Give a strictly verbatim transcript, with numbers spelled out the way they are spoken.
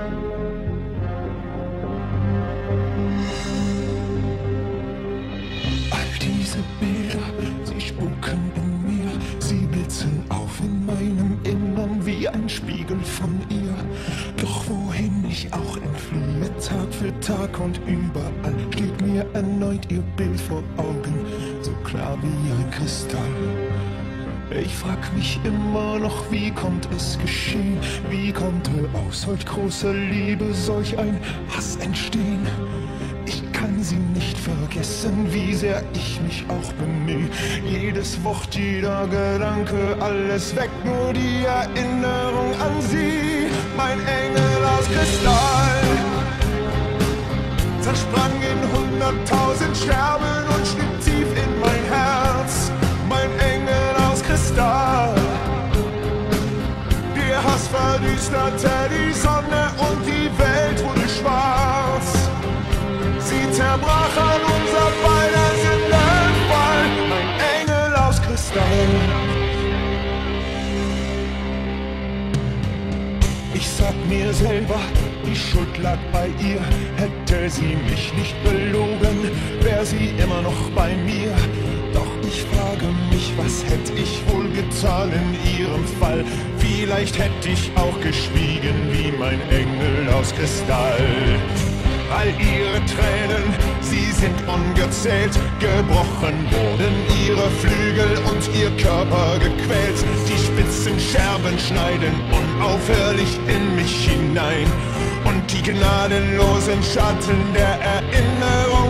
All diese Bilder, sie spuken in mir, sie blitzen auf in meinem Innern wie ein Spiegel von ihr. Doch wohin ich auch entfliehe, Tag für Tag und überall steht mir erneut ihr Bild vor Augen, so klar wie ein Kristall. Ich frag mich immer noch, wie konnte es geschehen? Wie konnte aus solch großer Liebe solch ein Hass entstehen? Ich kann sie nicht vergessen, wie sehr ich mich auch bemühe. Jedes Wort, jeder Gedanke, alles weckt nur die Erinnerung an sie. Mein Engel aus Kristall zersprang in hunderttausend Scherben und schnitt tief in mein Herz. Mein Engel aus Kristall, der Hass verdüsterte die Sonne und die Welt wurde schwarz. Sie zerbrach an unser beider Sinnenfall. Mein Engel aus Kristall. Ich sag mir selber, die Schuld lag bei ihr. Hätte sie mich nicht belogen, wär sie immer noch bei mir. Doch ich frage mich, was hätte ich wohl getan in ihrem Fall? Vielleicht hätte ich auch geschwiegen wie mein Engel aus Kristall. All ihre Tränen, sie sind ungezählt, gebrochen wurden ihre Flügel und ihr Körper gequält. Die spitzen Scherben schneiden unaufhörlich in mich hinein und die gnadenlosen Schatten der Erinnerung